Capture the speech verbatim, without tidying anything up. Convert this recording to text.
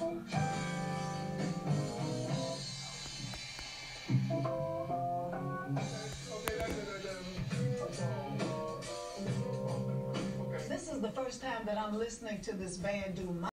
This is the first time that I'm listening to this band do